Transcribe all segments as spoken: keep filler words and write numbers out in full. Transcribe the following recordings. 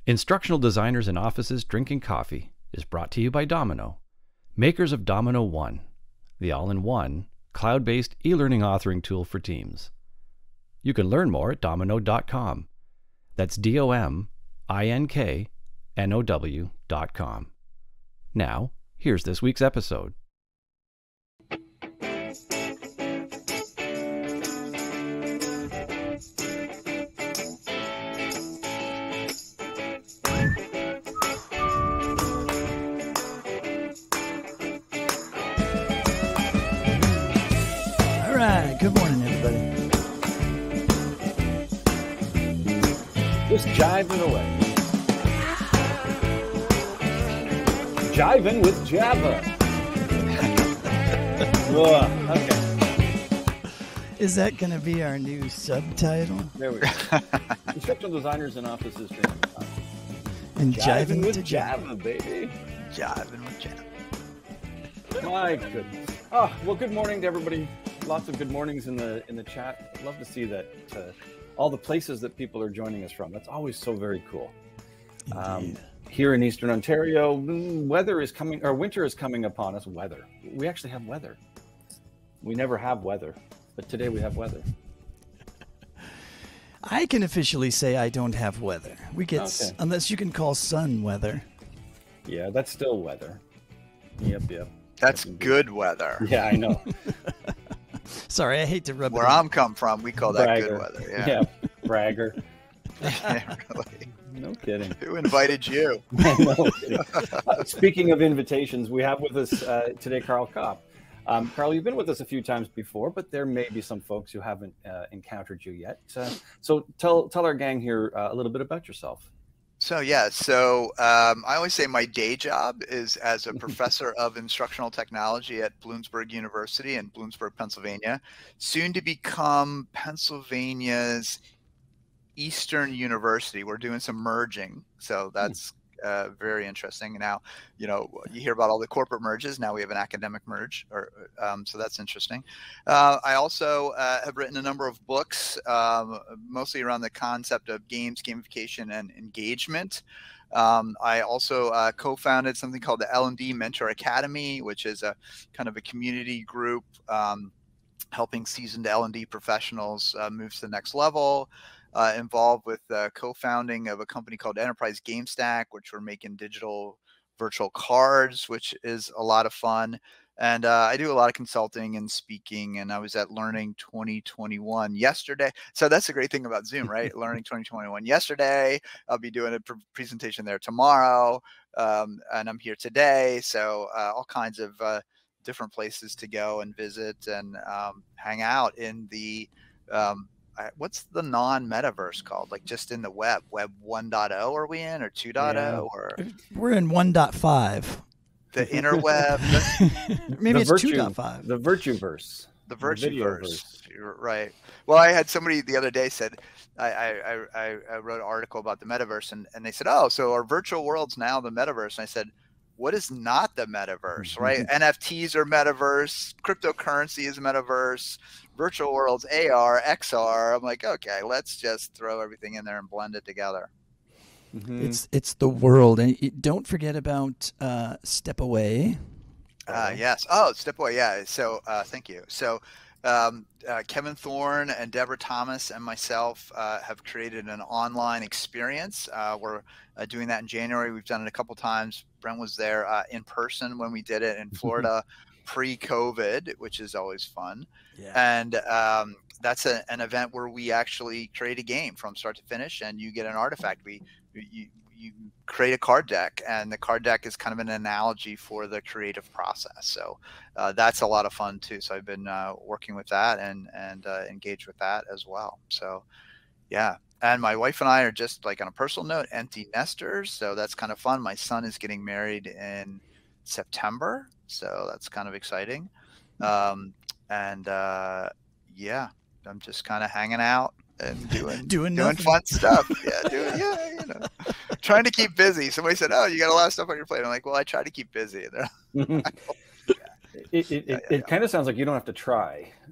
Instructional Designers in Offices Drinking Coffee is brought to you by dominKnow, makers of dominKnow One, the all-in-one, cloud-based e-learning authoring tool for teams. You can learn more at dominknow dot com. That's D O M I N K N O W dot com. Now, here's this week's episode. Good morning, everybody. Just jiving away. Jiving with Java. Ugh, okay. Is that going to be our new subtitle? There we go. Instructional Designers in Offices Drinking Coffee. And Jiving, jiving with to Java, Java. baby. Jiving with Java. My goodness. Oh, well, good morning to everybody. Lots of good mornings in the in the chat. I'd love to see that uh, all the places that people are joining us from. That's always so very cool. Um, here in Eastern Ontario, weather is coming, or winter is coming upon us. Weather. We actually have weather. We never have weather, but today we have weather. I can officially say I don't have weather. We get, Okay. unless you can call sun weather. Yeah, that's still weather. Yep, yep. That's Yep, good weather. Yeah, I know. Sorry, I hate to rub Where it in. I'm come from, we call that Bragger. good weather. Yeah, Yeah, bragger. yeah really. No kidding. Who invited you? No kidding. Uh, speaking of invitations, we have with us uh, today Karl Kapp. Um, Karl, you've been with us a few times before, but there may be some folks who haven't uh, encountered you yet. Uh, so tell tell our gang here uh, a little bit about yourself. So yeah, so um, I always say my day job is as a professor of instructional technology at Bloomsburg University in Bloomsburg, Pennsylvania, soon to become Pennsylvania's Eastern University. We're doing some merging, so that's uh, very interesting. Now, you know, you hear about all the corporate merges. Now we have an academic merge, or um, so that's interesting. Uh, I also uh, have written a number of books, um, mostly around the concept of games, gamification, and engagement. Um, I also uh, co-founded something called the L and D Mentor Academy, which is a kind of a community group um, helping seasoned L and D professionals uh, move to the next level. Uh, involved with uh, co-founding of a company called Enterprise Game Stack, which we're making digital virtual cards, which is a lot of fun. And uh, I do a lot of consulting and speaking, and I was at Learning twenty twenty-one yesterday. So that's the great thing about Zoom, right? Learning twenty twenty-one yesterday. I'll be doing a pr presentation there tomorrow, um, and I'm here today. So uh, all kinds of uh, different places to go and visit and um, hang out in the um, what's the non-metaverse called? Like just in the web, web one point oh are we in, or two point oh, yeah. Or we're in one point five. The interweb. Maybe the it's virtue, two point five. The Virtueverse. The Virtueverse. Right. Well, I had somebody the other day said, I, I, I, I wrote an article about the metaverse, and, and they said, oh, so our virtual world's now the metaverse. And I said, what is not the metaverse, right? N F Ts are metaverse, cryptocurrency is metaverse, virtual worlds, A R, X R. I'm like, okay, let's just throw everything in there and blend it together. Mm-hmm. It's it's the world, and you- don't forget about uh, Step Away. Uh, yes. Oh, Step Away. Yeah. So uh, thank you. So um, uh, Kevin Thorne and Deborah Thomas and myself uh, have created an online experience. Uh, we're uh, doing that in January. We've done it a couple times. Brent was there uh, in person when we did it in Florida pre-COVID, which is always fun. Yeah. And um, that's a, an event where we actually create a game from start to finish, and you get an artifact. We you, you create a card deck, and the card deck is kind of an analogy for the creative process. So uh, that's a lot of fun too. So I've been uh, working with that and and uh, engaged with that as well. So yeah. And my wife and I are just, like, on a personal note, empty nesters. So that's kind of fun. My son is getting married in September, so that's kind of exciting. Um, and uh, yeah, I'm just kind of hanging out and doing Doing doing nothing. fun stuff. Yeah, doing yeah, you know, trying to keep busy. Somebody said, "Oh, you got a lot of stuff on your plate." I'm like, "Well, I try to keep busy." It, it, Yeah, it, yeah, it kind of sounds like you don't have to try.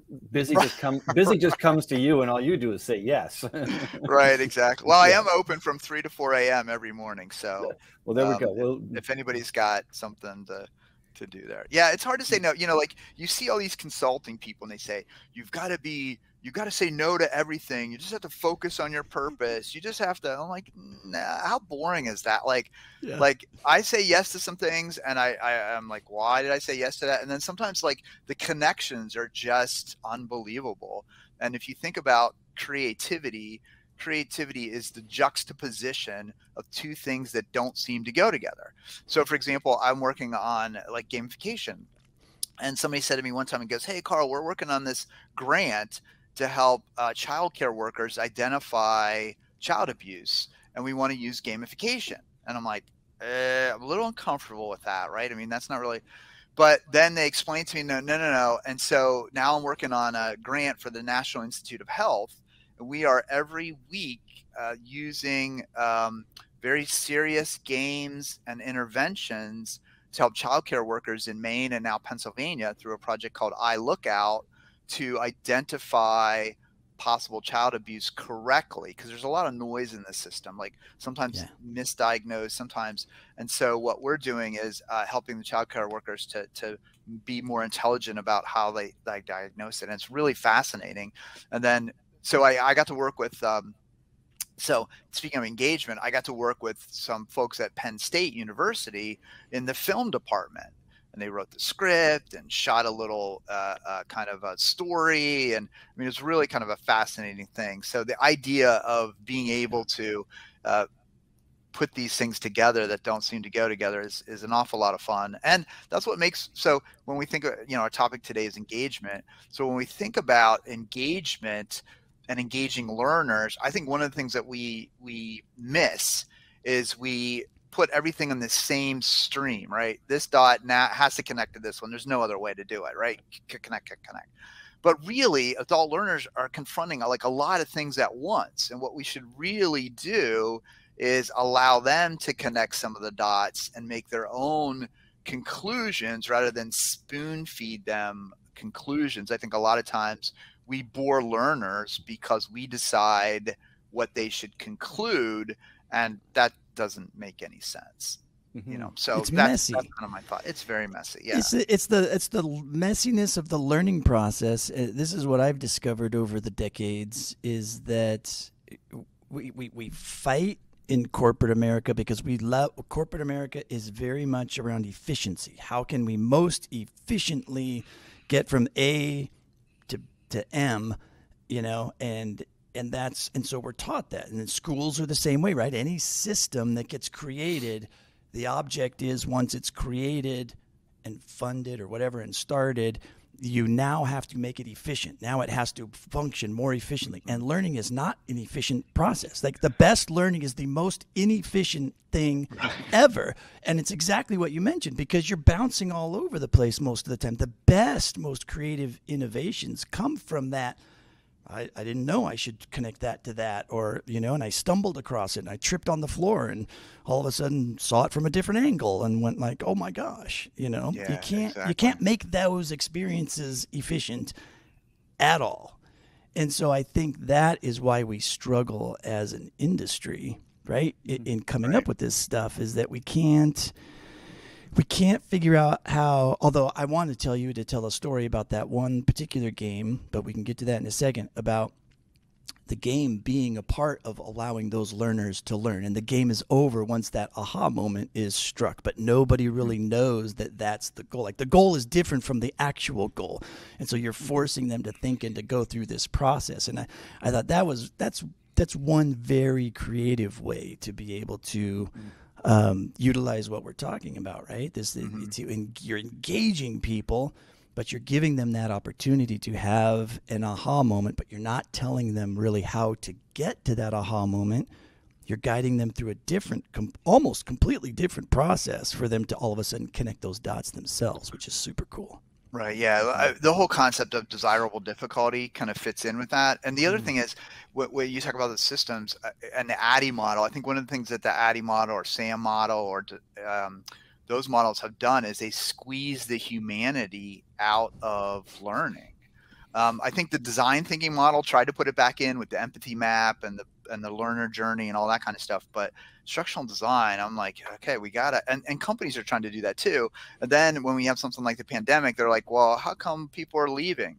busy just comes busy just comes to you, and all you do is say yes. Right, exactly. Well, I Yeah. am open from three to four a m every morning. So, Well, there we um, go. Well, if, if anybody's got something to to do there, yeah, it's hard to say no. You know, like you see all these consulting people, and they say you've got to be, you got to say no to everything. You just have to focus on your purpose. You just have to. I'm like, nah, how boring is that? Like, Yeah. like I say yes to some things, and I, I I'm like, why did I say yes to that? And then sometimes like the connections are just unbelievable. And if you think about creativity, creativity is the juxtaposition of two things that don't seem to go together. So for example, I'm working on like gamification, and somebody said to me one time, and goes, "Hey, Karl, we're working on this grant to help uh, childcare workers identify child abuse, and we want to use gamification." And I'm like, eh, I'm a little uncomfortable with that, right? I mean, that's not really. But then they explained to me, no, no, no, no. And so now I'm working on a grant for the National Institute of Health. And we are every week uh, using um, very serious games and interventions to help childcare workers in Maine and now Pennsylvania through a project called iLookout to identify possible child abuse correctly, because there's a lot of noise in the system, like sometimes Yeah. misdiagnosed, sometimes. And so what we're doing is uh, helping the child care workers to to be more intelligent about how they, they diagnose it. And it's really fascinating. And then so I, I got to work with um, so speaking of engagement, I got to work with some folks at Penn State University in the film department. And they wrote the script and shot a little uh, uh, kind of a story. And I mean, it's really kind of a fascinating thing. So the idea of being able to uh, put these things together that don't seem to go together is, is an awful lot of fun. And that's what makes, so when we think, of, you know, our topic today is engagement. So when we think about engagement and engaging learners, I think one of the things that we, we miss is we put everything in the same stream, right? This dot now has to connect to this one. There's no other way to do it, right? Connect, connect. But really, adult learners are confronting like a lot of things at once. And what we should really do is allow them to connect some of the dots and make their own conclusions rather than spoon feed them conclusions. I think a lot of times we bore learners because we decide what they should conclude, and that doesn't make any sense. Mm-hmm. You know, so it's that's, messy. that's kind of my thought. It's very messy. Yeah, it's the, it's the it's the messiness of the learning process. Uh, this is what I've discovered over the decades: is that we we, we fight in corporate America because we love corporate America is very much around efficiency. How can we most efficiently get from A to to M? You know, and And that's and so we're taught that. And then schools are the same way, right? Any system that gets created, the object is once it's created and funded or whatever and started, you now have to make it efficient. Now it has to function more efficiently. And learning is not an efficient process. Like the best learning is the most inefficient thing ever. And it's exactly what you mentioned, because you're bouncing all over the place most of the time. The best, most creative innovations come from that. I, I didn't know I should connect that to that, or, you know, and I stumbled across it and I tripped on the floor and all of a sudden saw it from a different angle and went like, oh my gosh, you know, yeah, you can't, exactly. you can't make those experiences efficient at all. And so I think that is why we struggle as an industry, right? In, in coming right. up with this stuff, is that we can't, We can't figure out how, although I want to tell you to tell a story about that one particular game, but we can get to that in a second, about the game being a part of allowing those learners to learn. And the game is over once that aha moment is struck, but nobody really knows that that's the goal. Like the goal is different from the actual goal. And so you're forcing them to think and to go through this process. And I, I thought that was, that's, that's one very creative way to be able to Um, utilize what we're talking about, right? This, mm-hmm. it's, you're engaging people, but you're giving them that opportunity to have an aha moment, but you're not telling them really how to get to that aha moment. You're guiding them through a different, com- almost completely different process for them to all of a sudden connect those dots themselves, which is super cool. Right. Yeah. I, the whole concept of desirable difficulty kind of fits in with that. And the other mm. thing is, when you talk about the systems uh, and the A D D I model, I think one of the things that the A D D I model or SAM model or um, those models have done is they squeeze the humanity out of learning. Um, I think the design thinking model tried to put it back in with the empathy map and the and the learner journey and all that kind of stuff. But instructional design, I'm like, okay, we gotta, and, and companies are trying to do that too. And then when we have something like the pandemic, they're like, well, how come people are leaving?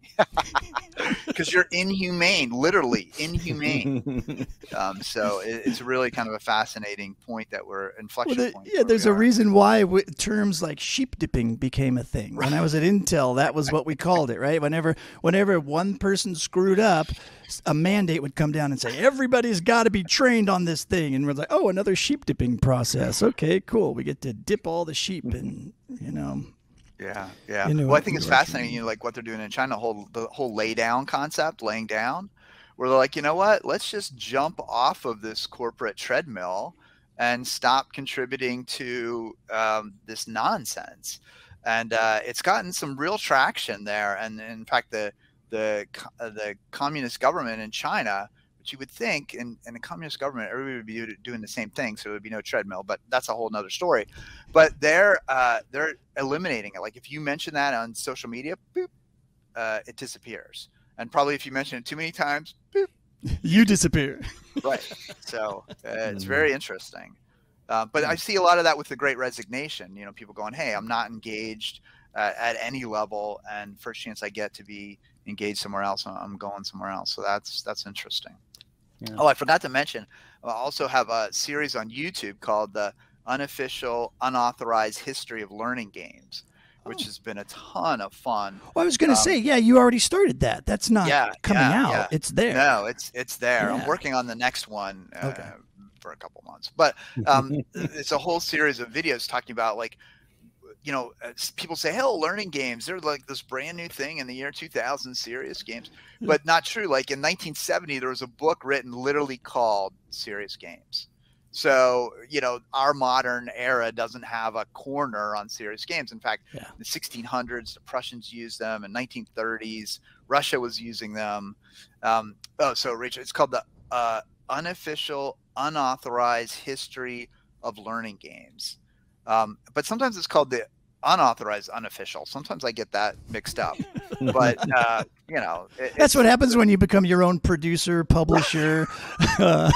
Because you're inhumane, literally inhumane. um, so it, it's really kind of a fascinating point that we're inflection well, the, point. Yeah, there's a reason why w terms like sheep dipping became a thing. When I was at Intel, that was what we called it, right? Whenever, whenever one person screwed up, a mandate would come down and say, everybody's got to be trained on this thing. And we're like, oh, another sheep dipping process. Okay, cool. We get to dip all the sheep and, you know. Yeah, yeah. You know well, I think it's direction. fascinating, you know, like what they're doing in China, the whole, the whole lay down concept, laying down, where they're like, you know what, let's just jump off of this corporate treadmill and stop contributing to um, this nonsense. And uh, it's gotten some real traction there. And in fact, the the uh, the communist government in China, which you would think in, in a communist government, everybody would be doing the same thing, so there would be no treadmill, but that's a whole nother story. But they're uh, they're eliminating it. Like if you mention that on social media, boop, uh, it disappears. And probably if you mention it too many times, boop, you disappear. Right. So uh, it's very interesting. Uh, but I see a lot of that with the Great Resignation. You know, people going, "Hey, I'm not engaged uh, at any level, and first chance I get to be engaged somewhere else, I'm going somewhere else." So that's that's interesting. Yeah. Oh, I forgot to mention, I also have a series on YouTube called the Unofficial Unauthorized History of Learning Games, which oh. has been a ton of fun. Well, I was going to um, say, yeah, you already started that. That's not yeah, coming yeah, out. Yeah. It's there. No, it's it's there. Yeah. I'm working on the next one uh, okay. for a couple months. But um, it's a whole series of videos talking about, like, you know, people say, hell, learning games, they're like this brand new thing in the year two thousand, serious games, but not true. Like in nineteen seventy, there was a book written literally called Serious Games. So, you know, our modern era doesn't have a corner on serious games. In fact, yeah. in the sixteen hundreds, the Prussians used them. In nineteen thirties, Russia was using them. Um, oh, so Rachel, it's called the uh, Unofficial Unauthorized History of Learning Games. Um, but sometimes it's called the Unauthorized Unofficial. Sometimes I get that mixed up. But, uh, you know. It, That's what happens when you become your own producer, publisher. uh.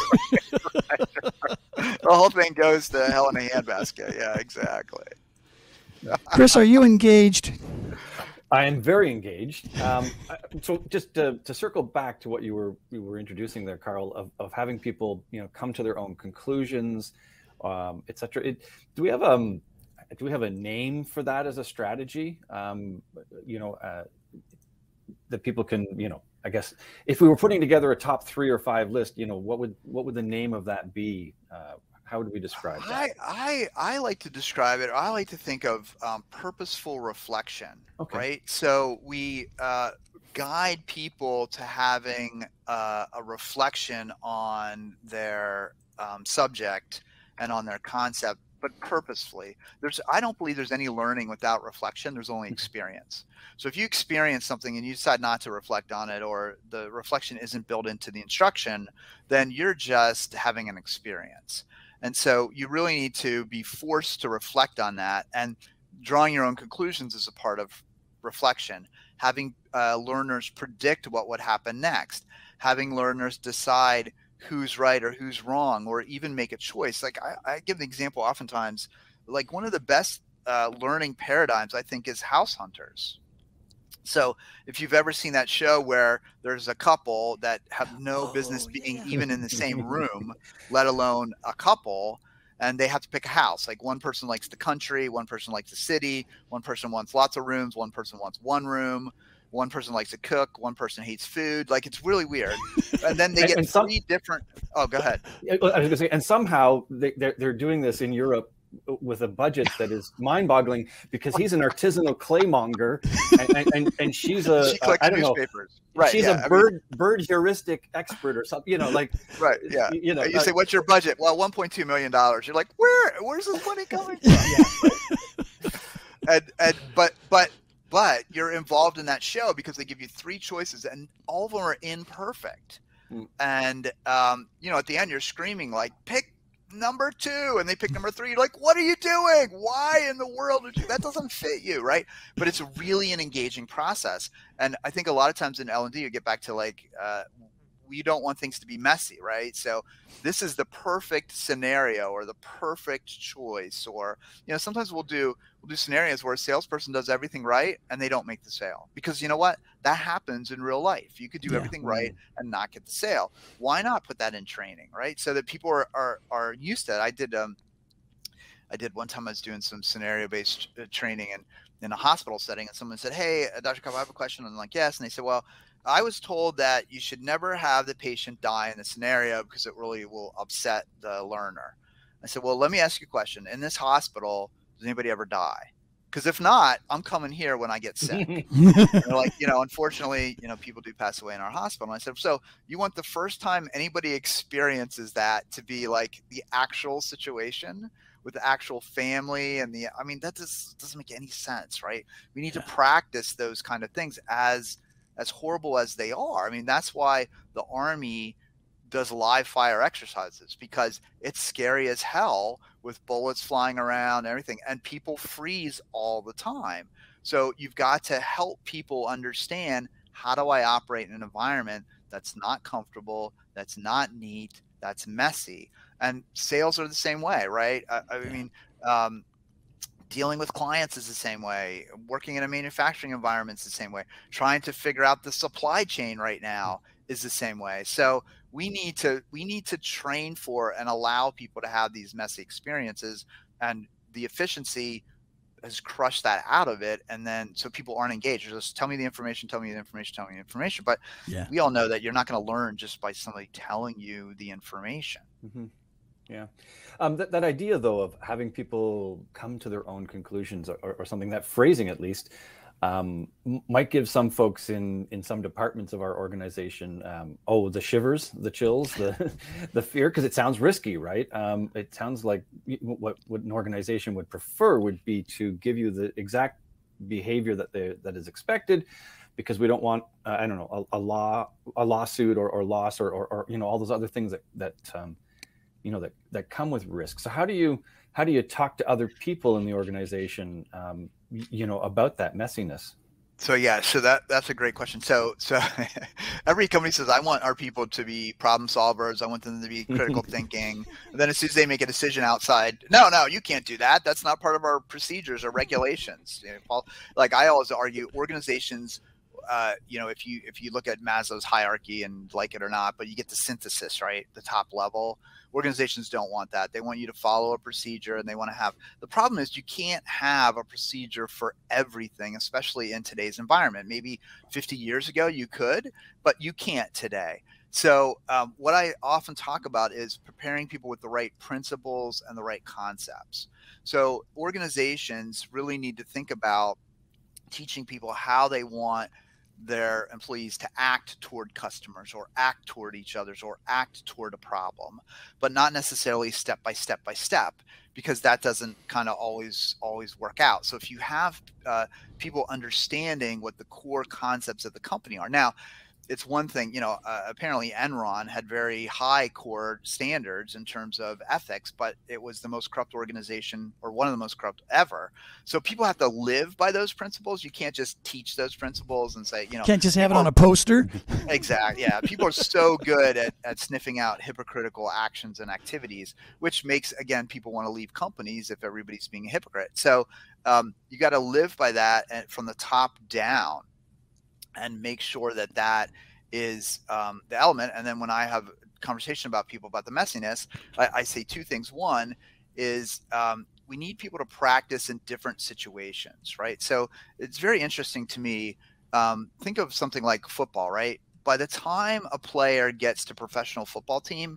The whole thing goes to hell in a handbasket. Yeah, exactly. Chris, are you engaged? I am very engaged. Um, so just to, to circle back to what you were you were introducing there, Karl, of, of having people, you know, come to their own conclusions, um, et cetera. It, do we have um do we have a name for that as a strategy? Um, you know, uh, that people can, you know, I guess if we were putting together a top three or five list, you know, what would what would the name of that be? Uh, how would we describe that? I, I I like to describe it. I like to think of um, purposeful reflection. Okay. Right. So we uh, guide people to having uh, a reflection on their um, subject and on their concept, but purposefully. There's, I don't believe there's any learning without reflection. There's only experience. So if you experience something and you decide not to reflect on it, or the reflection isn't built into the instruction, then you're just having an experience. And so you really need to be forced to reflect on that, and drawing your own conclusions is a part of reflection. Having uh, learners predict what would happen next, having learners decide who's right or who's wrong, or even make a choice. Like I, I give the example oftentimes, like one of the best uh, learning paradigms, I think, is house hunters. So if you've ever seen that show where there's a couple that have no oh, business being yeah. even in the same room, let alone a couple, and they have to pick a house. Like one person likes the country, one person likes the city, one person wants lots of rooms, one person wants one room, one person likes to cook, one person hates food. Like, it's really weird. And then they get and, and some, three different. Oh, go ahead. I was going to say, and somehow they, they're, they're doing this in Europe with a budget that is mind-boggling, because he's an artisanal claymonger, and, and, and, and she's a she collects uh, I don't newspapers. know, right? She's yeah, a bird I mean, bird heuristic expert or something. You know, like right? Yeah. You know, you uh, say, what's your budget? Well, one point two million dollars. You're like, where? Where's this money coming from? Yeah. and and but but but you're involved in that show because they give you three choices, and all of them are imperfect. Mm. And um, you know, at the end, you're screaming like, pick number two, and they pick number three. You're like, what are you doing? Why in the world would you, that doesn't fit you, right? But it's really an engaging process. And I think a lot of times in L and D, you get back to like, uh, we don't want things to be messy, right? So this is the perfect scenario or the perfect choice. Or, you know, sometimes we'll do, we'll do scenarios where a salesperson does everything right and they don't make the sale, because you know what? That happens in real life. You could do Yeah. everything right and not get the sale. Why not put that in training, right? So that people are, are, are used to it. I did, um, I did one time I was doing some scenario based training and in a hospital setting, and someone said, hey, Doctor Kapp, I have a question. And I'm like, yes. And they said, well, I was told that you should never have the patient die in the scenario because it really will upset the learner. I said, well, let me ask you a question. In this hospital, does anybody ever die? Because if not, I'm coming here when I get sick. They're like, you know, unfortunately, you know, people do pass away in our hospital. And I said, so you want the first time anybody experiences that to be like the actual situation with the actual family and the, I mean, that just doesn't make any sense, right? We need yeah. to practice those kind of things as as horrible as they are. I mean, that's why the Army does live fire exercises, because it's scary as hell with bullets flying around and everything, and people freeze all the time. So you've got to help people understand, how do I operate in an environment that's not comfortable, that's not neat, that's messy? And sales are the same way, right? I, I mean, um, dealing with clients is the same way. Working in a manufacturing environment is the same way. Trying to figure out the supply chain right now is the same way. So we need to we need to train for and allow people to have these messy experiences, and the efficiency has crushed that out of it. And then so people aren't engaged. Just tell me the information, tell me the information, tell me the information. But yeah. we all know that you're not going to learn just by somebody telling you the information. Mm-hmm. Yeah. Um, that, that idea, though, of having people come to their own conclusions, or, or something, that phrasing at least, um, might give some folks in, in some departments of our organization, um, oh, the shivers, the chills, the, the fear, because it sounds risky, right? Um, it sounds like what, what an organization would prefer would be to give you the exact behavior that they, that is expected, because we don't want, uh, I don't know, a, a law, a lawsuit or, or loss or, or, or, you know, all those other things that, that, um, you know, that, that come with risk. So how do you, how do you talk to other people in the organization, um, you know, about that messiness? So, yeah, so that, that's a great question. So, so every company says, I want our people to be problem solvers. I want them to be critical thinking. And then as soon as they make a decision outside, no, no, you can't do that. That's not part of our procedures or regulations. You know, like I always argue, organizations, Uh, you know, if you if you look at Maslow's hierarchy, and like it or not, but you get the synthesis, right? The top level. Organizations don't want that. They want you to follow a procedure, and they want to have, the problem is you can't have a procedure for everything, especially in today's environment. Maybe fifty years ago you could, but you can't today. So um, what I often talk about is preparing people with the right principles and the right concepts. So organizations really need to think about teaching people how they want their employees to act toward customers, or act toward each other's, or act toward a problem, but not necessarily step by step by step, because that doesn't kind of always always work out. So if you have uh, people understanding what the core concepts of the company are. Now, it's one thing, you know, uh, apparently Enron had very high core standards in terms of ethics, but it was the most corrupt organization, or one of the most corrupt ever. So people have to live by those principles. You can't just teach those principles and say, you know, can't just have it on a poster. Exactly. Yeah. People are so good at, at sniffing out hypocritical actions and activities, which makes, again, people want to leave companies if everybody's being a hypocrite. So um, you got to live by that, and from the top down, and make sure that that is um, the element. And then when I have a conversation about people about the messiness, I, I say two things. One is um, we need people to practice in different situations, right? So it's very interesting to me. Um, think of something like football, right? By the time a player gets to professional football team,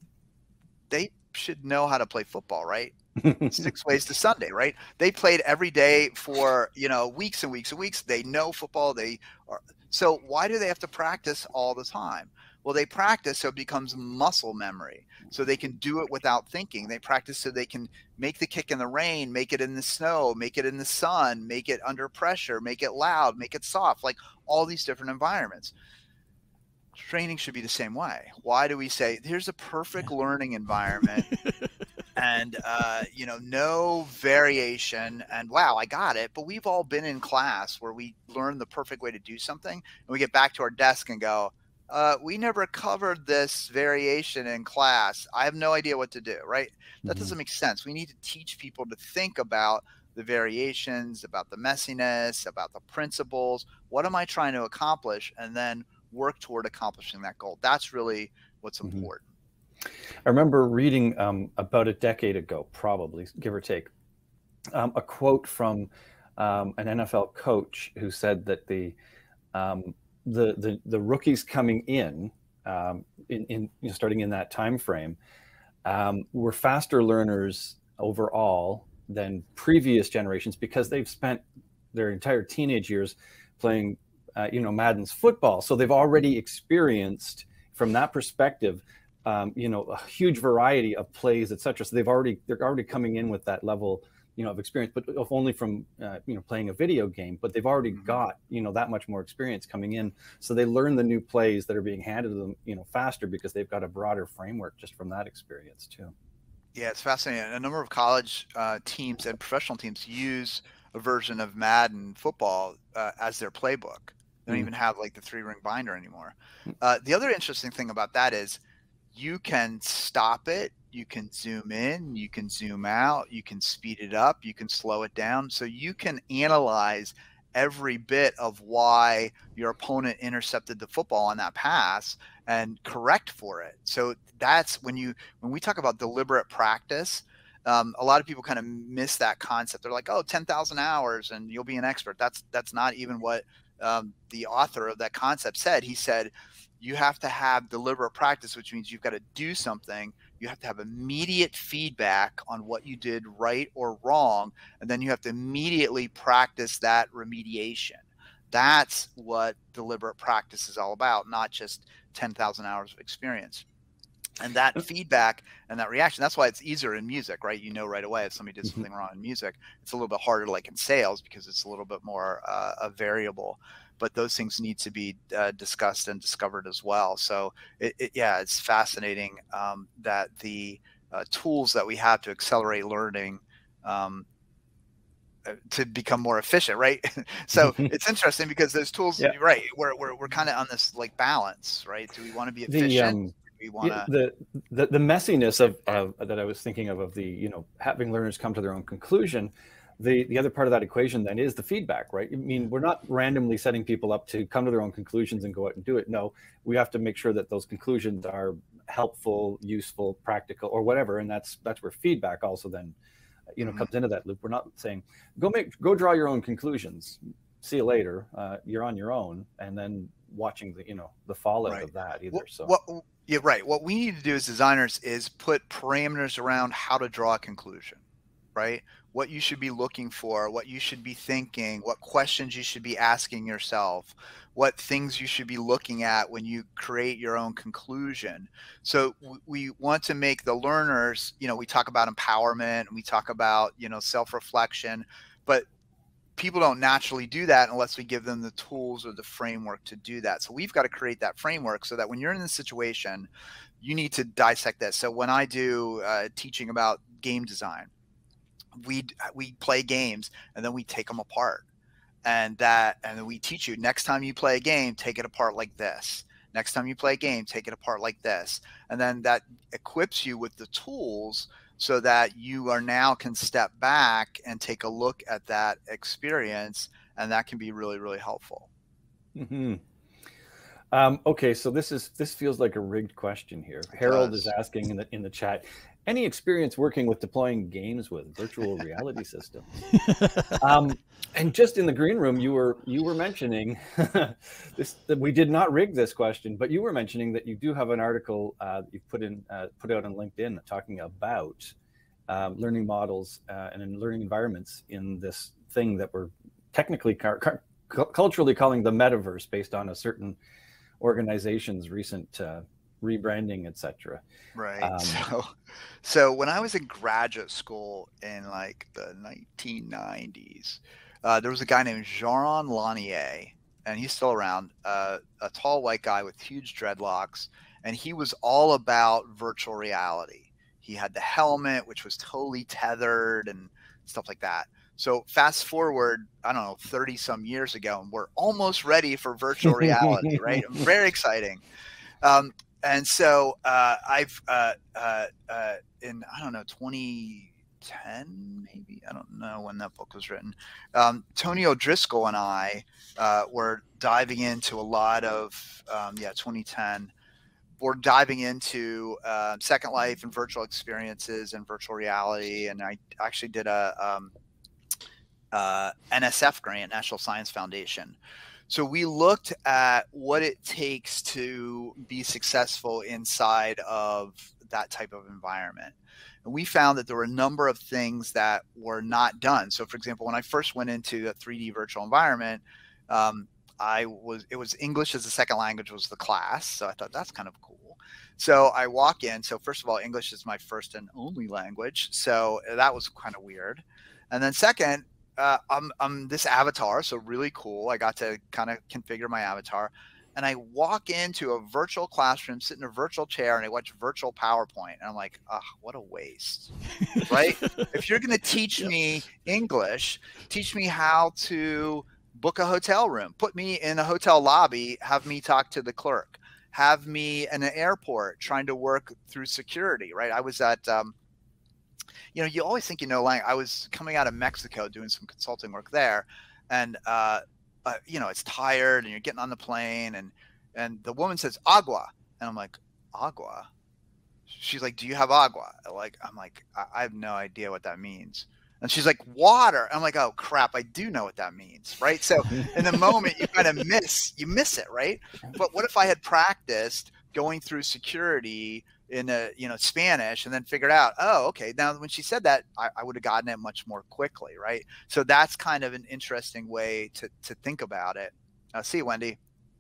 they should know how to play football, right? Six ways to Sunday, right? They played every day for, you know, weeks and weeks and weeks. They know football. They are. So why do they have to practice all the time? Well, they practice so it becomes muscle memory, so they can do it without thinking. They practice so they can make the kick in the rain, make it in the snow, make it in the sun, make it under pressure, make it loud, make it soft, like all these different environments. Training should be the same way. Why do we say here's a perfect learning environment and uh, you know, no variation, and wow, I got it. But we've all been in class where we learn the perfect way to do something, and we get back to our desk and go, uh, we never covered this variation in class. I have no idea what to do, right? That Mm-hmm. doesn't make sense. We need to teach people to think about the variations, about the messiness, about the principles. What am I trying to accomplish? And then work toward accomplishing that goal. That's really what's Mm-hmm. important. I remember reading um, about a decade ago, probably, give or take, um, a quote from um, an N F L coach who said that the um, the, the the rookies coming in, um, in, in you know, starting in that time frame, um, were faster learners overall than previous generations because they've spent their entire teenage years playing, uh, you know, Madden's football, so they've already experienced from that perspective. Um, you know, a huge variety of plays, et cetera. So they've already, they're already coming in with that level, you know, of experience, but if only from, uh, you know, playing a video game, but they've already Mhm. got, you know, that much more experience coming in. So they learn the new plays that are being handed to them, you know, faster because they've got a broader framework just from that experience too. Yeah, it's fascinating. A number of college uh, teams and professional teams use a version of Madden football uh, as their playbook. They don't Mm. even have like the three ring binder anymore. Uh, the other interesting thing about that is you can stop it, you can zoom in, you can zoom out, you can speed it up, you can slow it down. So you can analyze every bit of why your opponent intercepted the football on that pass and correct for it. So that's when you, when we talk about deliberate practice, um, a lot of people kind of miss that concept. They're like, oh, ten thousand hours and you'll be an expert. That's, that's not even what um, the author of that concept said. He said, you have to have deliberate practice, which means you've got to do something. You have to have immediate feedback on what you did right or wrong. And then you have to immediately practice that remediation. That's what deliberate practice is all about, not just ten thousand hours of experience. And that feedback and that reaction, that's why it's easier in music, right? You know right away if somebody did something wrong in music. It's a little bit harder like in sales because it's a little bit more uh, a variable. But those things need to be uh, discussed and discovered as well. So, it, it, yeah, it's fascinating um, that the uh, tools that we have to accelerate learning um, to become more efficient, right? So it's interesting because those tools, Yeah. right, we're, we're, we're kind of on this like balance, right? Do we want to be efficient? The, um, we want yeah, to the, the the messiness of, of that I was thinking of of the, you know, having learners come to their own conclusion. The the other part of that equation then is the feedback, right? I mean, we're not randomly setting people up to come to their own conclusions and go out and do it. No, we have to make sure that those conclusions are helpful, useful, practical, or whatever. And that's that's where feedback also then, you know, Mhm. comes into that loop. We're not saying go make go draw your own conclusions. See you later. Uh, you're on your own, and then watching the, you know, the fallout Right. of that either. What, So what, yeah, right. What we need to do as designers is put parameters around how to draw a conclusion, right? What you should be looking for, what you should be thinking, what questions you should be asking yourself, what things you should be looking at when you create your own conclusion. So we want to make the learners, you know, we talk about empowerment and we talk about, you know, self-reflection, but people don't naturally do that unless we give them the tools or the framework to do that. So we've got to create that framework so that when you're in this situation, you need to dissect this. So when I do uh, teaching about game design, we we play games and then we take them apart, and that and then we teach you next time you play a game, take it apart like this. Next time you play a game, take it apart like this, and then that equips you with the tools so that you are now can step back and take a look at that experience, and that can be really, really helpful. Mm-hmm. Um, okay, so this is this feels like a rigged question here. It Harold does. is asking in the in the chat, any experience working with deploying games with virtual reality systems? Um, and just in the green room, you were you were mentioning this that we did not rig this question, but you were mentioning that you do have an article uh, that you've put in uh, put out on LinkedIn talking about um, learning models uh, and in learning environments in this thing that we're technically car- car- culturally calling the metaverse, based on a certain organization's recent uh, rebranding, et cetera. Right. Um, so, so when I was in graduate school in like the nineteen nineties, uh, there was a guy named Jaron Lanier, and he's still around, uh, a tall white guy with huge dreadlocks, and he was all about virtual reality. He had the helmet, which was totally tethered and stuff like that. So fast forward, I don't know, thirty some years ago, and we're almost ready for virtual reality, right? Very exciting. Um, and so uh, I've uh, uh, uh, in, I don't know, twenty ten, maybe, I don't know when that book was written. Um, Tony O'Driscoll and I uh, were diving into a lot of, um, yeah, twenty ten. We're diving into uh, Second Life and virtual experiences and virtual reality. And I actually did a um, uh, N S F grant, National Science Foundation. So we looked at what it takes to be successful inside of that type of environment. And we found that there were a number of things that were not done. So for example, when I first went into a three D virtual environment, um, I was, it was English as a second language was the class. So I thought that's kind of cool. So I walk in. So first of all, English is my first and only language. So that was kind of weird. And then second, uh, I'm, I'm this avatar. So really cool. I got to kind of configure my avatar. And I walk into a virtual classroom, sit in a virtual chair, and I watch virtual PowerPoint. And I'm like, oh, what a waste, right? If you're going to teach yep. me English, teach me how to book a hotel room, put me in a hotel lobby, have me talk to the clerk, have me in an airport trying to work through security, right? I was at, um, you know, you always think, you know, like I was coming out of Mexico doing some consulting work there, and, uh, uh, you know, it's tired and you're getting on the plane, and, and the woman says, agua. And I'm like, agua? She's like, do you have agua? Like, I'm like, I, I have no idea what that means. And she's like, water. I'm like, oh crap, I do know what that means, right? So in the moment you kind of miss, you miss it, right? But what if I had practiced going through security in a, you know, Spanish, and then figured out, oh, okay, now when she said that, I, I would have gotten it much more quickly, right? So that's kind of an interesting way to, to think about it. Uh, see you, Wendy.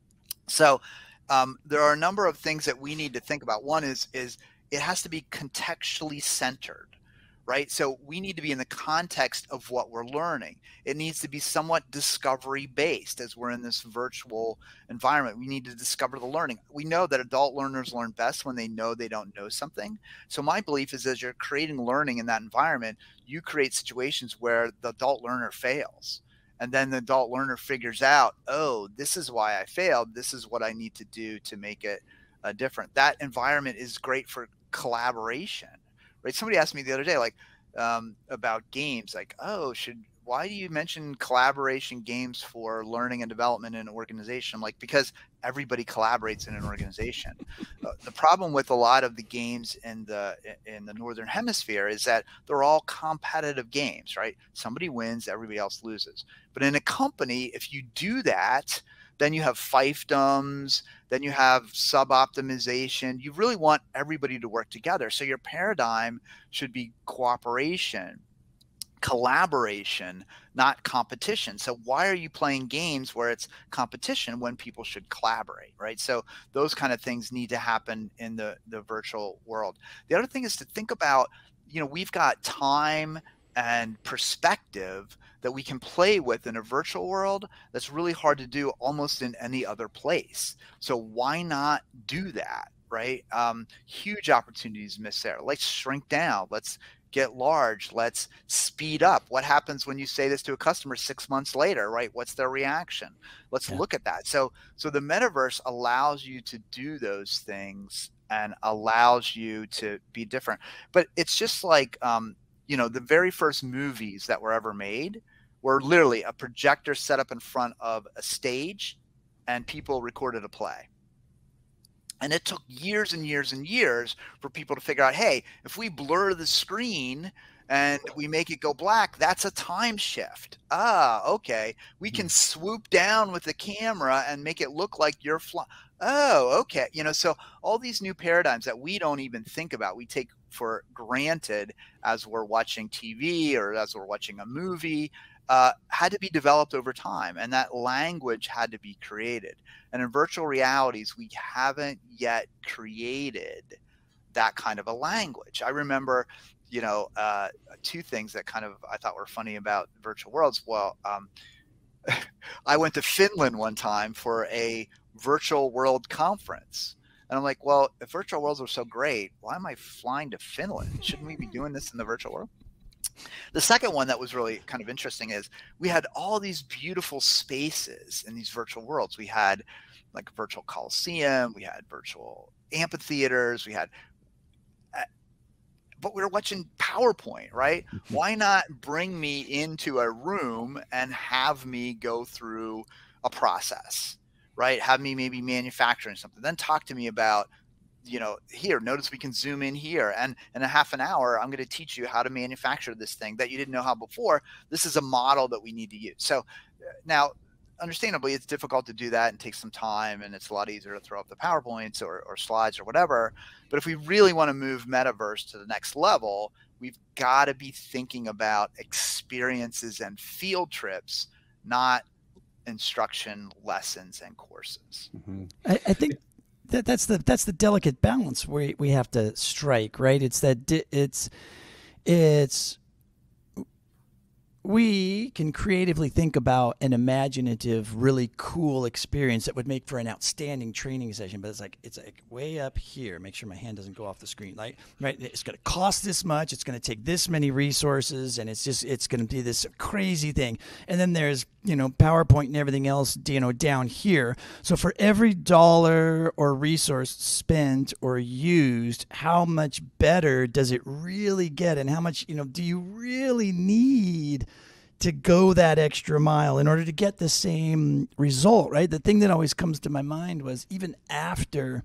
So um, there are a number of things that we need to think about. One is, is it has to be contextually centered. Right? So we need to be in the context of what we're learning. It needs to be somewhat discovery based as we're in this virtual environment. We need to discover the learning. We know that adult learners learn best when they know they don't know something. So my belief is as you're creating learning in that environment, you create situations where the adult learner fails. And then the adult learner figures out, oh, this is why I failed. This is what I need to do to make it uh, different. That environment is great for collaboration. Right. Somebody asked me the other day, like, um, about games, like, oh, should, why do you mention collaboration games for learning and development in an organization? I'm like, because everybody collaborates in an organization. Uh, the problem with a lot of the games in the, in the Northern Hemisphere is that they're all competitive games, right? Somebody wins, everybody else loses. But in a company, if you do that, then you have fiefdoms, then you have sub-optimization. You really want everybody to work together. So your paradigm should be cooperation, collaboration, not competition. So why are you playing games where it's competition when people should collaborate, right? So those kind of things need to happen in the, the virtual world. The other thing is to think about, you know, we've got time and perspective that we can play with in a virtual world that's really hard to do almost in any other place. So why not do that, right? Um, huge opportunities missed there. Let's shrink down. Let's get large. Let's speed up. What happens when you say this to a customer six months later, right? What's their reaction? Let's yeah. look at that. So, so the metaverse allows you to do those things and allows you to be different. But it's just like, um, you know, the very first movies that were ever made were literally a projector set up in front of a stage and people recorded a play. And it took years and years and years for people to figure out, hey, if we blur the screen and we make it go black, that's a time shift. Ah, okay. We can swoop down with the camera and make it look like you're flying. Oh, okay. You know, so all these new paradigms that we don't even think about, we take for granted as we're watching T V or as we're watching a movie, uh, had to be developed over time. And that language had to be created. And in virtual realities, we haven't yet created that kind of a language. I remember, you know, uh, two things that kind of I thought were funny about virtual worlds. Well, um, I went to Finland one time for a virtual world conference. And I'm like, well, if virtual worlds are so great, why am I flying to Finland? Shouldn't we be doing this in the virtual world? The second one that was really kind of interesting is we had all these beautiful spaces in these virtual worlds. We had like a virtual Coliseum, we had virtual amphitheaters, we had, but we were watching PowerPoint, right? Why not bring me into a room and have me go through a process, right? Have me maybe manufacturing something, then talk to me about, you know, here, notice we can zoom in here, and in a half an hour, I'm going to teach you how to manufacture this thing that you didn't know how before. This is a model that we need to use. So now, understandably, it's difficult to do that and take some time, and it's a lot easier to throw up the PowerPoints or, or slides or whatever. But if we really want to move metaverse to the next level, we've got to be thinking about experiences and field trips, not instruction lessons and courses. Mm-hmm. I, I think that that's the that's the delicate balance we we have to strike, right? It's that di- it's it's we can creatively think about an imaginative, really cool experience that would make for an outstanding training session, but it's like it's like way up here. Make sure my hand doesn't go off the screen. Like, right, it's going to cost this much. It's going to take this many resources, and it's just it's going to be this crazy thing. And then there's you know PowerPoint and everything else, you know, down here. So for every dollar or resource spent or used, how much better does it really get, and how much you know do you really need to go that extra mile in order to get the same result, right? The thing that always comes to my mind was even after,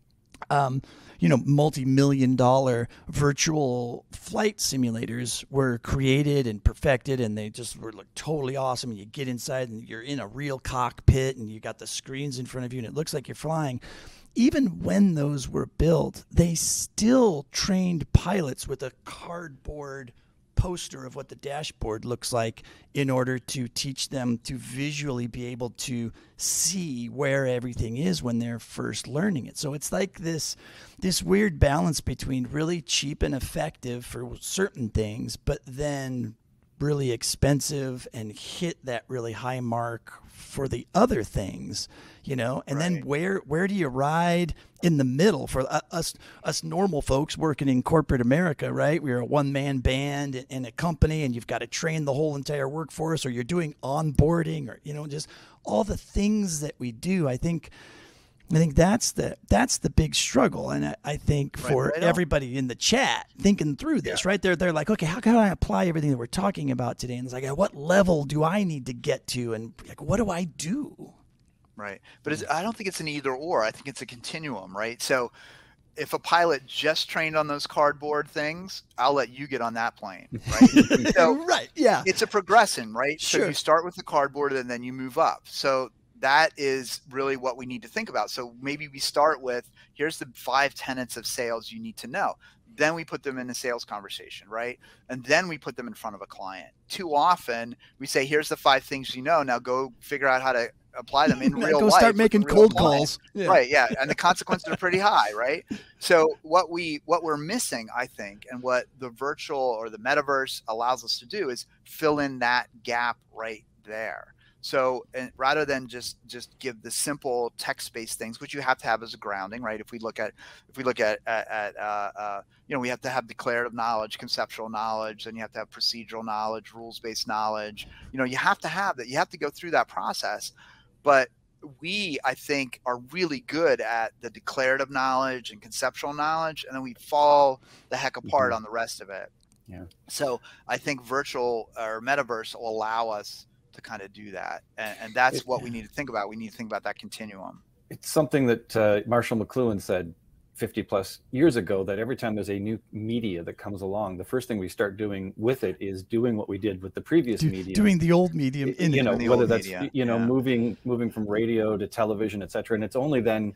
um, you know, multi-million dollar virtual flight simulators were created and perfected, and they just were like totally awesome. And you get inside and you're in a real cockpit and you got the screens in front of you and it looks like you're flying. Even when those were built, they still trained pilots with a cardboard poster of what the dashboard looks like in order to teach them to visually be able to see where everything is when they're first learning it. So it's like this this weird balance between really cheap and effective for certain things, but then really expensive and hit that really high mark for the other things, you know, and right. then where where do you ride in the middle for us us normal folks working in corporate America, right? We're a one-man band in a company, and you've got to train the whole entire workforce, or you're doing onboarding, or you know, just all the things that we do. I think I think that's the that's the big struggle, and I, I think for right, right everybody in the chat thinking through this, yeah. right? They're they're like, okay, how can I apply everything that we're talking about today? And it's like, at what level do I need to get to, and like, what do I do? Right. But it's, I don't think it's an either or. I think it's a continuum, right? So if a pilot just trained on those cardboard things, I'll let you get on that plane, right? So right. Yeah. It's a progression, right? Sure. So you start with the cardboard and then you move up. So that is really what we need to think about. So maybe we start with, here's the five tenets of sales you need to know. Then we put them in a sales conversation, right? And then we put them in front of a client. Too often we say, here's the five things you know. Now go figure out how to apply them in right, real go life. Go start making cold calls. Yeah. Right, yeah. And the consequences are pretty high, right? So what, we, what we're missing, I think, and what the virtual or the metaverse allows us to do is fill in that gap right there. So and rather than just just give the simple text-based things, which you have to have as a grounding, right? If we look at if we look at at, at uh, uh, you know, we have to have declarative knowledge, conceptual knowledge, then you have to have procedural knowledge, rules-based knowledge. You know, you have to have that. You have to go through that process. But we, I think, are really good at the declarative knowledge and conceptual knowledge, and then we fall the heck apart mm-hmm. on the rest of it. Yeah. So I think virtual or metaverse will allow us to kind of do that. And, and that's it, what we need to think about. We need to think about that continuum. It's something that uh, Marshall McLuhan said fifty plus years ago, that every time there's a new media that comes along, the first thing we start doing with it is doing what we did with the previous Do, medium. Doing the old medium. In you know, whether that's, media. you know, yeah. moving, moving from radio to television, et cetera. And it's only then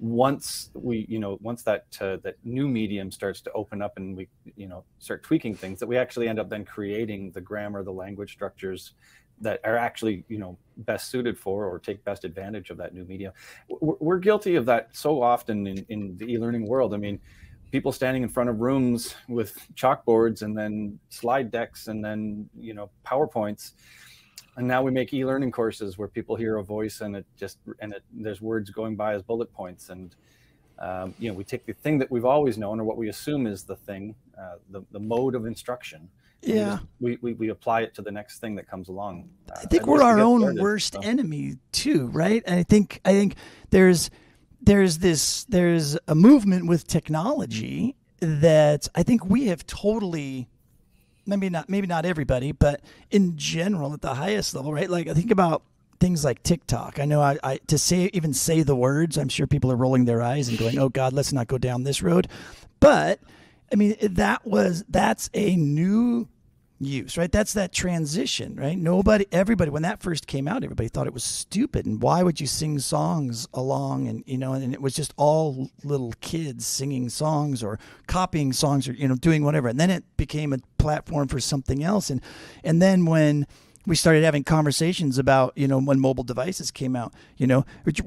once we, you know, once that, uh, that new medium starts to open up and we, you know, start tweaking things, that we actually end up then creating the grammar, the language structures that are actually, you know, best suited for or take best advantage of that new media. We're, we're guilty of that so often in, in the e-learning world. I mean, people standing in front of rooms with chalkboards and then slide decks and then, you know, PowerPoints. And now we make e-learning courses where people hear a voice and it just, and it, there's words going by as bullet points. And um, you know, we take the thing that we've always known, or what we assume is the thing, uh, the, the mode of instruction. Yeah. We, we, we apply it to the next thing that comes along. Uh, I think we're our own started, worst so. enemy too, right? And I think, I think there's, there's this, there's a movement with technology that I think we have totally, maybe not, maybe not everybody, but in general at the highest level, right? Like I think about things like TikTok. I know I, I to say, even say the words, I'm sure people are rolling their eyes and going, oh God, let's not go down this road. But I mean, that was, that's a new use, right? That's that transition, right? Nobody, everybody, when that first came out, everybody thought it was stupid. And why would you sing songs along? And, you know, and it was just all little kids singing songs or copying songs or, you know, doing whatever. And then it became a platform for something else. And, and then when we started having conversations about, you know, when mobile devices came out, you know,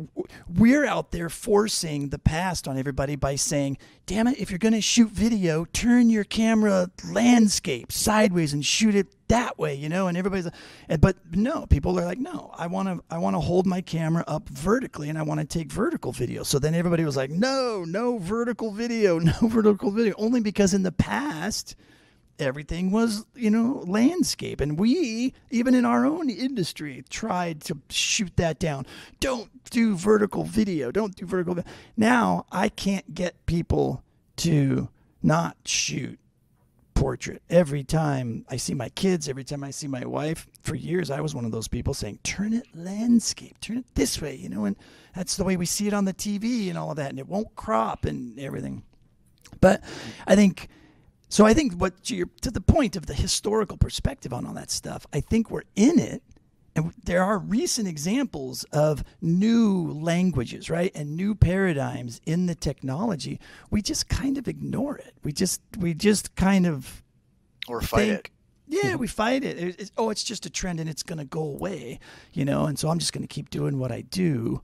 we're out there forcing the past on everybody by saying, damn it, if you're going to shoot video, turn your camera landscape sideways and shoot it that way, you know, and everybody's, but no, people are like, no, I want to, I want to hold my camera up vertically and I want to take vertical video. So then everybody was like, no, no vertical video, no vertical video, only because in the past, everything was, you know, landscape. And we, even in our own industry, tried to shoot that down. Don't do vertical video. Don't do vertical video. Now, I can't get people to not shoot portrait. Every time I see my kids, every time I see my wife, for years, I was one of those people saying, turn it landscape, turn it this way, you know, and that's the way we see it on the T V and all of that. And it won't crop and everything. But I think... So I think what you're, to the point of the historical perspective on all that stuff, I think we're in it, and there are recent examples of new languages, right, and new paradigms in the technology. We just kind of ignore it. We just we just kind of or fight think, it. Yeah, we fight it. It's, oh, it's just a trend and it's going to go away, you know. And so I'm just going to keep doing what I do,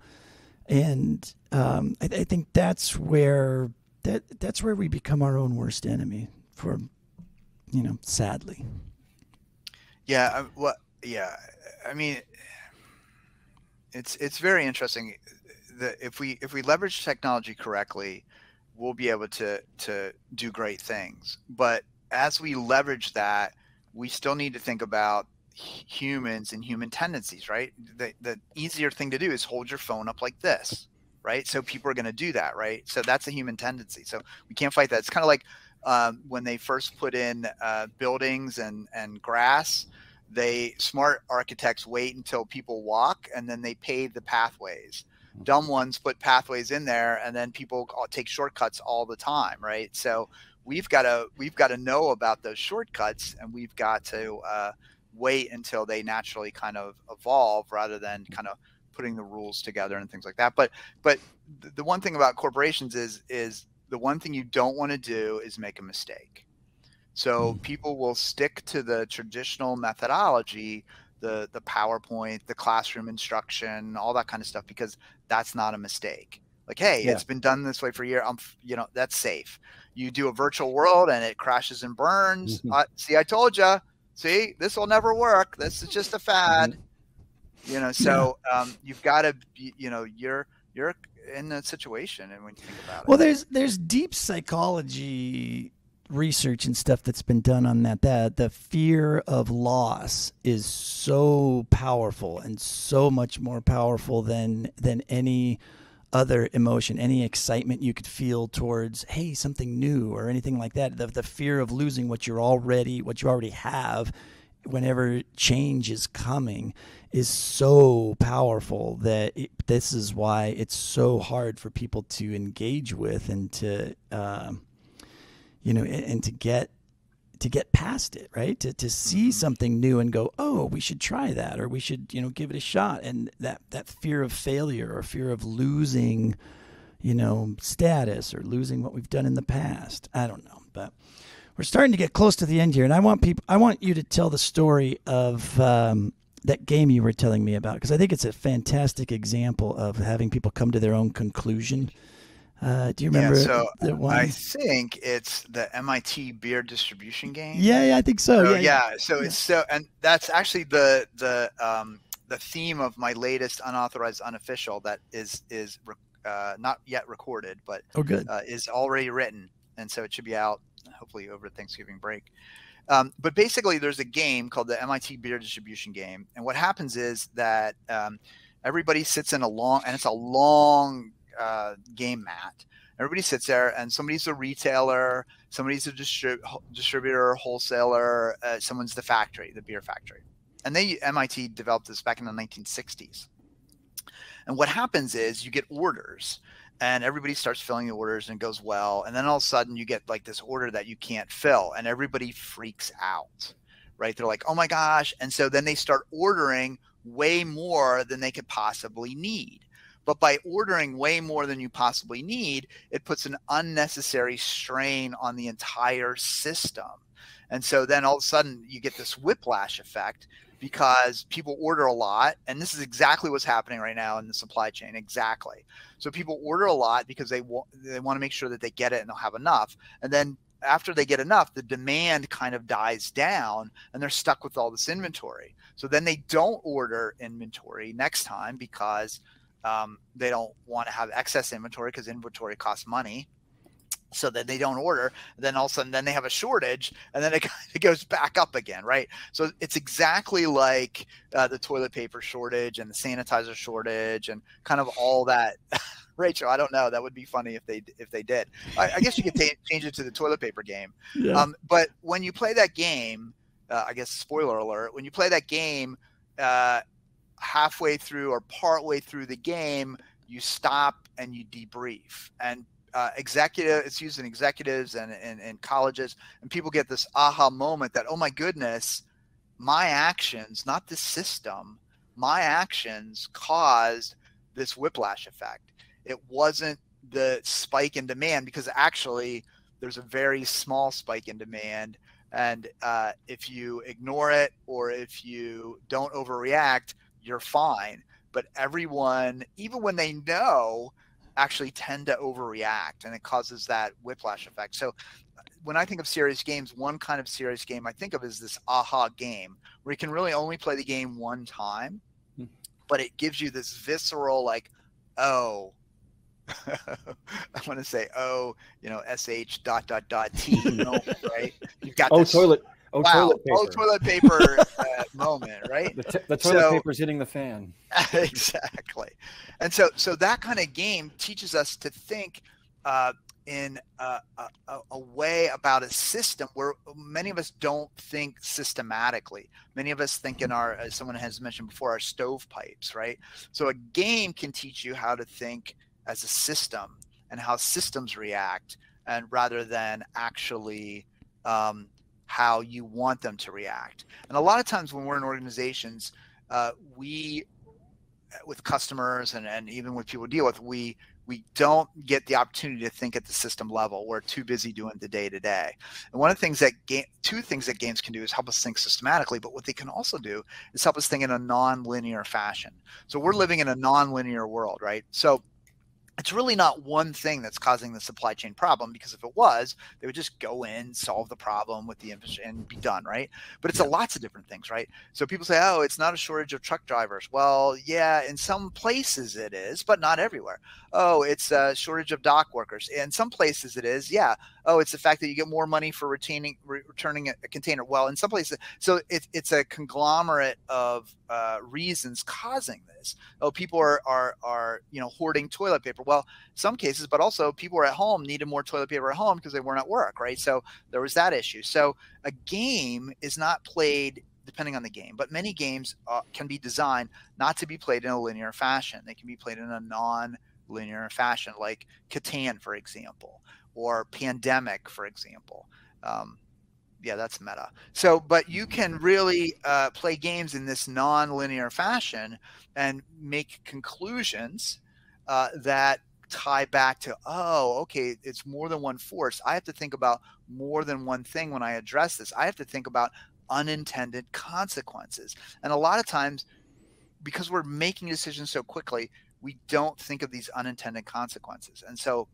and um, I, I think that's where that that's where we become our own worst enemy. For, you know, sadly. Yeah. I, what? Yeah. I mean, it's it's very interesting that if we if we leverage technology correctly, we'll be able to to do great things. But as we leverage that, we still need to think about humans and human tendencies, right? The the easier thing to do is hold your phone up like this, right? So people are going to do that, right? So that's a human tendency. So we can't fight that. It's kind of like Um, when they first put in uh, buildings and, and grass, they smart architects wait until people walk and then they pave the pathways. Mm-hmm. Dumb ones put pathways in there and then people take shortcuts all the time, right? So we've got to we've got to know about those shortcuts, and we've got to uh, wait until they naturally kind of evolve rather than kind of putting the rules together and things like that. But but the one thing about corporations is is the one thing you don't want to do is make a mistake. So mm. people will stick to the traditional methodology, the the PowerPoint, the classroom instruction, all that kind of stuff, because that's not a mistake. Like, hey, yeah. it's been done this way for a year. I'm, you know, that's safe. You do a virtual world and it crashes and burns. Mm-hmm. Uh, see, I told you. See, this will never work. This is just a fad. Mm-hmm. You know, so yeah. um, you've got to, you know, you're you're. in a situation, and when you think about it, well, there's there's deep psychology research and stuff that's been done on that. That the fear of loss is so powerful and so much more powerful than than any other emotion, any excitement you could feel towards, hey, something new or anything like that. The the fear of losing what you're already what you already have, whenever change is coming, is so powerful that it, this is why it's so hard for people to engage with and to, um, you know, and, and to get to get past it, right? To to see something new and go, oh, we should try that, or we should, you know, give it a shot. And that that fear of failure or fear of losing, you know, status or losing what we've done in the past. I don't know, but we're starting to get close to the end here, and I want people. I want you to tell the story of um, that game you were telling me about, because I think it's a fantastic example of having people come to their own conclusion. Uh, do you remember? Yeah, so the one? I think it's the M I T beer distribution game. Yeah, yeah, I think so. so yeah, yeah. yeah. So yeah. it's so, and that's actually the the um, the theme of my latest unauthorized unofficial that is is uh, not yet recorded, but oh, good. uh, is already written. And so it should be out hopefully over Thanksgiving break. Um, but basically, there's a game called the M I T beer distribution game. And what happens is that um, everybody sits in a long, and it's a long uh, game mat. Everybody sits there, and somebody's a retailer, somebody's a distrib- distributor, wholesaler, uh, someone's the factory, the beer factory. And they, M I T developed this back in the nineteen sixties. And what happens is you get orders, and everybody starts filling the orders, and it goes well. And then all of a sudden you get like this order that you can't fill, and everybody freaks out, right? They're like, oh my gosh. And so then they start ordering way more than they could possibly need. But by ordering way more than you possibly need, it puts an unnecessary strain on the entire system. And so then all of a sudden you get this whiplash effect, because people order a lot. And this is exactly what's happening right now in the supply chain. Exactly. So people order a lot because they want, they want to make sure that they get it and they'll have enough. And then after they get enough, the demand kind of dies down, and they're stuck with all this inventory. So then they don't order inventory next time, because um, they don't want to have excess inventory, because inventory costs money. So that they don't order, and then all of a sudden then they have a shortage, and then it, it goes back up again, right? So it's exactly like uh, the toilet paper shortage and the sanitizer shortage and kind of all that. Rachel, I don't know. That would be funny if they if they did. I, I guess you could t- change it to the toilet paper game. Yeah. Um, but when you play that game, uh, I guess spoiler alert, when you play that game, uh, halfway through or partway through the game, you stop and you debrief. And Uh, executive, it's used in executives and, and, and colleges, and people get this aha moment that, oh my goodness, my actions, not the system, my actions caused this whiplash effect. It wasn't the spike in demand, because actually there's a very small spike in demand. And uh, if you ignore it, or if you don't overreact, you're fine. But everyone, even when they know, actually tend to overreact, and it causes that whiplash effect. So when I think of serious games, one kind of serious game I think of is this aha game, where you can really only play the game one time, but it gives you this visceral, like, oh, I want to say, oh, you know, S H dot, dot, dot, T, right? You've got oh, this, toilet. Oh, wow, toilet paper. Oh, toilet paper uh, moment, right? The, t- the toilet so, paper's hitting the fan. Exactly. And so so that kind of game teaches us to think uh, in a, a, a way about a system where many of us don't think systematically. Many of us think in our, as someone has mentioned before, our stovepipes, right? So a game can teach you how to think as a system and how systems react, and rather than actually um, how you want them to react. And a lot of times when we're in organizations, uh, we, with customers and, and even with people we deal with, we we don't get the opportunity to think at the system level. We're too busy doing the day to day. And one of the things that game, two things that games can do is help us think systematically, but what they can also do is help us think in a non-linear fashion. So we're living in a non-linear world, right? So it's really not one thing that's causing the supply chain problem, because if it was, they would just go in, solve the problem with the infrastructure and be done, right? But it's yeah. a lots of different things, right? So people say, oh, it's not a shortage of truck drivers. Well, yeah, in some places it is, but not everywhere. Oh, it's a shortage of dock workers. In some places it is, yeah. Oh, it's the fact that you get more money for retaining, re- returning a, a container. Well, in some places, so it, it's a conglomerate of uh, reasons causing this. Oh, people are, are, are, you know, hoarding toilet paper. Well, some cases, but also people were at home, needed more toilet paper at home because they weren't at work, right? So there was that issue. So a game is not played depending on the game, but many games uh, can be designed not to be played in a linear fashion. They can be played in a non-linear fashion, like Catan, for example, or Pandemic, for example. Um, yeah, that's meta. So, but you can really uh, play games in this non-linear fashion and make conclusions uh, that tie back to, oh, okay, it's more than one force. I have to think about more than one thing when I address this. I have to think about unintended consequences. And a lot of times, because we're making decisions so quickly, we don't think of these unintended consequences. And so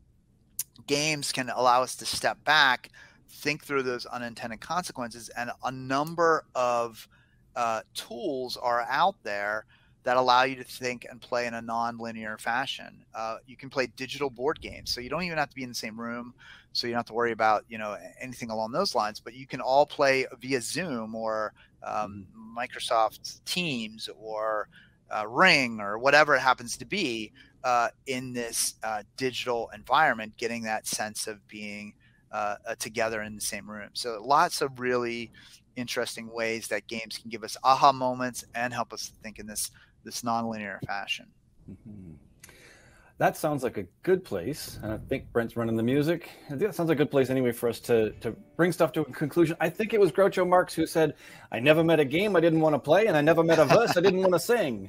games can allow us to step back, think through those unintended consequences, and a number of uh, tools are out there that allow you to think and play in a non-linear fashion. Uh, you can play digital board games, so you don't even have to be in the same room, so you don't have to worry about, you know, anything along those lines, but you can all play via Zoom or um, Microsoft Teams or uh, Ring or whatever it happens to be uh, in this uh, digital environment, getting that sense of being uh, uh, together in the same room. So lots of really interesting ways that games can give us aha moments and help us think in this this nonlinear fashion. Mm-hmm. That sounds like a good place, and I think Brent's running the music. I think that sounds like a good place anyway for us to to bring stuff to a conclusion. I think it was Groucho Marx who said, "I never met a game I didn't want to play, and I never met a verse I didn't want to sing."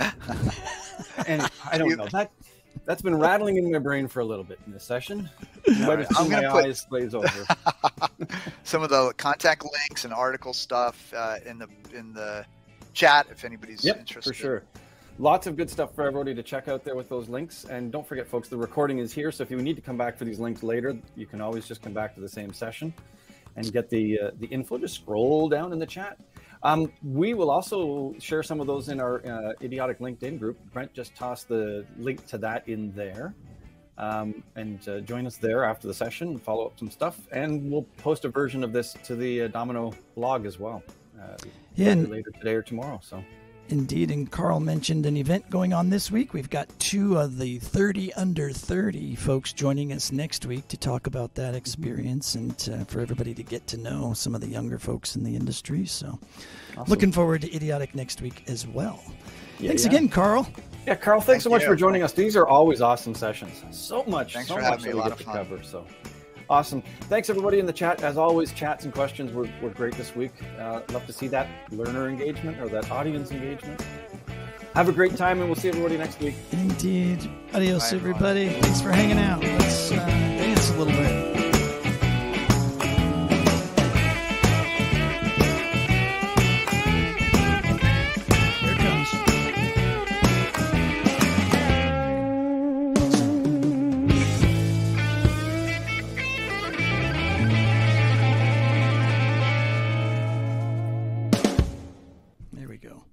And I don't know, that that's been rattling in my brain for a little bit in this session. You might have seen my put... eyes glaze over. Some of the contact links and article stuff uh, in the in the chat if anybody's yep, interested. For sure. Lots of good stuff for everybody to check out there with those links. And don't forget, folks, the recording is here. So if you need to come back for these links later, you can always just come back to the same session and get the uh, the info. Just scroll down in the chat. Um, we will also share some of those in our uh, Idiotic LinkedIn group. Brent just tossed the link to that in there. Um, and uh, join us there after the session and follow up some stuff. And we'll post a version of this to the uh, dominKnow blog as well. Uh, yeah, and later today or tomorrow. So. Indeed, and Karl mentioned an event going on this week. We've got two of the thirty under thirty folks joining us next week to talk about that experience and uh, for everybody to get to know some of the younger folks in the industry. So awesome. Looking forward to Idiotic next week as well. Yeah, thanks yeah. again, Karl. Yeah, Karl, thanks Thank so much you. for joining us. These are always awesome sessions. So much, thanks so for much having me. that A we lot get of to fun. cover. So awesome. Thanks, everybody in the chat. As always, chats and questions were, were great this week. Uh, love to see that learner engagement or that audience engagement. Have a great time, and we'll see everybody next week. Indeed. Adios, Bye, everybody. Everyone. Thanks for hanging out. Let's uh, dance a little bit. There we go.